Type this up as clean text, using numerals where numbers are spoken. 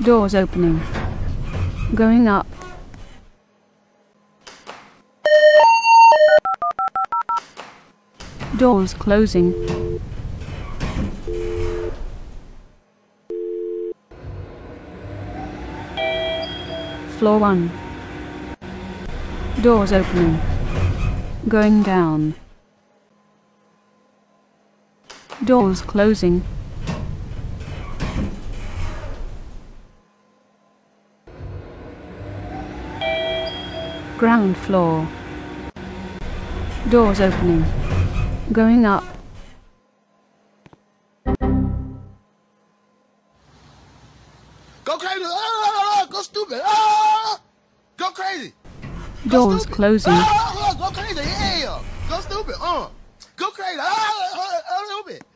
Doors opening. Going up. Doors closing. Floor 1. Doors opening. Going down. Doors closing. Ground floor. Doors opening. Going up. Go crazy! Ah, go stupid! Ah, go crazy! Doors closing. Ah, go crazy! Yeah! Go stupid! Go crazy! Stupid!